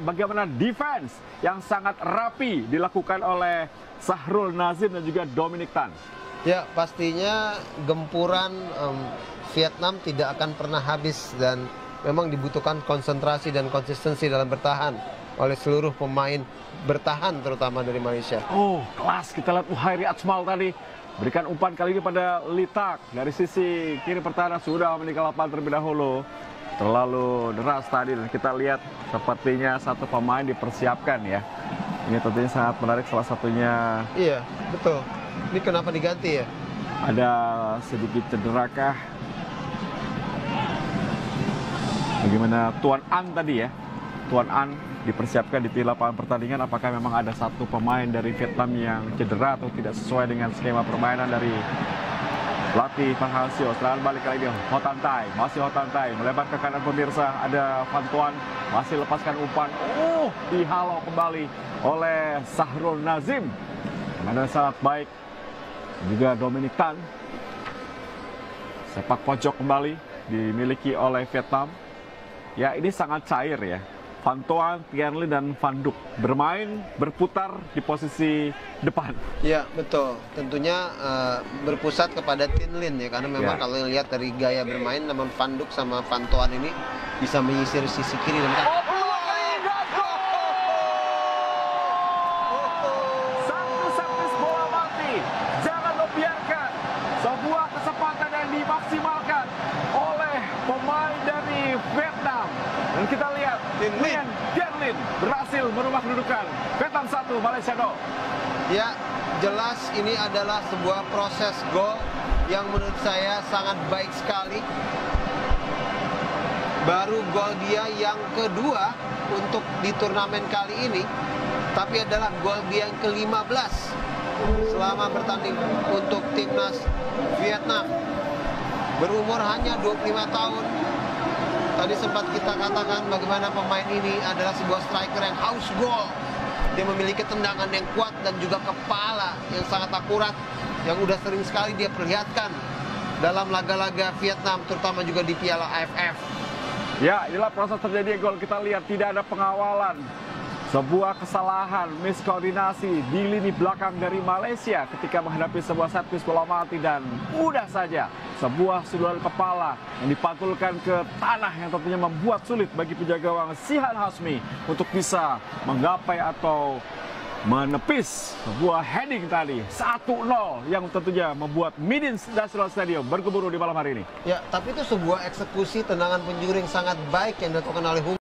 bagaimana defense yang sangat rapi dilakukan oleh Sahrul Nazim dan juga Dominic Tan. Ya, pastinya gempuran Vietnam tidak akan pernah habis dan memang dibutuhkan konsentrasi dan konsistensi dalam bertahan oleh seluruh pemain bertahan terutama dari Malaysia. Oh, kelas. Kita lihat Muhairi Atsmal tadi berikan umpan kali ini pada Litak. Dari sisi kiri pertahanan sudah meninggal lapangan terlebih dahulu. Terlalu deras tadi dan kita lihat sepertinya satu pemain dipersiapkan ya. Ini tentunya sangat menarik, salah satunya. Iya, betul. Ini kenapa diganti ya? Ada sedikit cederakah? Bagaimana Tuan An tadi ya? Tuan An dipersiapkan di lapangan pertandingan. Apakah memang ada satu pemain dari Vietnam yang cedera atau tidak sesuai dengan skema permainan dari pelatih Park Hang-seo? Serangan balik kali ini Ho Tan Tai, masih Ho Tan Tai melebar ke kanan pemirsa. Ada Van Tuan masih lepaskan umpan. Dihalau kembali oleh Sahrul Nazim. Ada sangat baik juga Dominic Tan. Sepak pojok kembali dimiliki oleh Vietnam. Ya, ini sangat cair ya. Van Tuan, Tien Lin, dan Van Duc bermain berputar di posisi depan. Ya, betul. Tentunya berpusat kepada Tien Lin ya, karena memang kalau lihat dari gaya bermain, namun Van Duc sama Van Tuan ini bisa menyisir sisi kiri dan kanan. Satu-satu bola mati. Jangan membiarkan sebuah kesempatan yang dimaksimalkan oleh pemain dari Vietnam. Dan kita lihat Tien Lin berhasil merubah kedudukan. Vietnam 1, Malaysia 0. Ya, jelas ini adalah sebuah proses gol yang menurut saya sangat baik sekali. Baru gol dia yang kedua untuk di turnamen kali ini, tapi adalah gol dia yang ke-15 selama bertanding untuk timnas Vietnam. Berumur hanya 25 tahun. Tadi sempat kita katakan bagaimana pemain ini adalah sebuah striker yang haus gol. Dia memiliki tendangan yang kuat dan juga kepala yang sangat akurat, yang udah sering sekali dia perlihatkan dalam laga-laga Vietnam, terutama juga di Piala AFF. Ya, inilah proses terjadi gol. Kita lihat tidak ada pengawalan. Sebuah kesalahan, miskoordinasi di lini belakang dari Malaysia ketika menghadapi sebuah set piece bola mati, dan mudah saja sebuah sundulan kepala yang dipantulkan ke tanah yang tentunya membuat sulit bagi penjaga gawang Sihan Hasmi untuk bisa menggapai atau menepis sebuah heading tadi 1-0 yang tentunya membuat Midin National Stadium bergemuruh di malam hari ini. Ya, tapi itu sebuah eksekusi tendangan penjuru yang sangat baik yang dilakukan oleh